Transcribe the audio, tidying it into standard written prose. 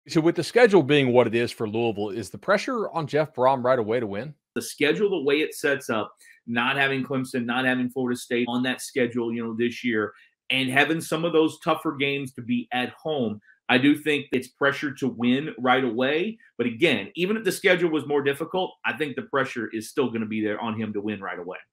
So with the schedule being what it is for Louisville, is the pressure on Jeff Brohm right away to win? The schedule, the way it sets up, not having Clemson, not having Florida State on that schedule, this year, and having some of those tougher games to be at home, I do think it's pressure to win right away. But again, even if the schedule was more difficult, I think the pressure is still going to be there on him to win right away.